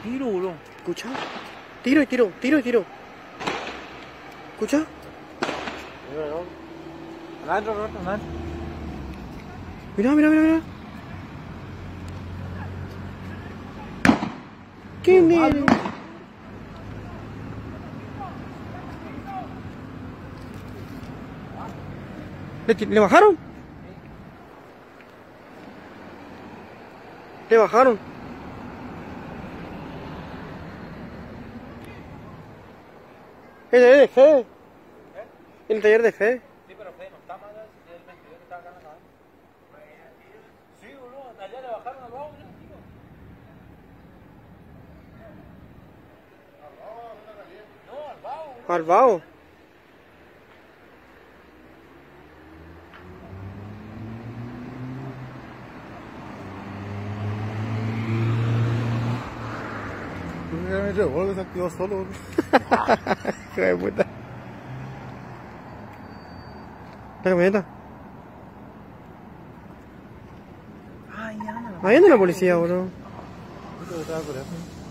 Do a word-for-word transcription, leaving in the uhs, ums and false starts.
tiro, boludo. ¿Escucha? Tiro y tiro, tiro y tiro. ¿Escucha? Adentro, adentro, adentro. Mira, mira, mira, mira. ¿Qué miedo? ¿Le, ¿Le bajaron? ¿Le bajaron? El taller de Fede. El taller de Fede. Sí, pero Fede no está mal, si es el veintidós que está acá en la cabeza. Sí, boludo, allá le bajaron al bajo, tío. No, al bajo. Al bajo. Me llevó, se activó solo. Hijo de puta. La camioneta. Ay, ya, no. Ahí anda la policía, bro. Yo estaba por eso.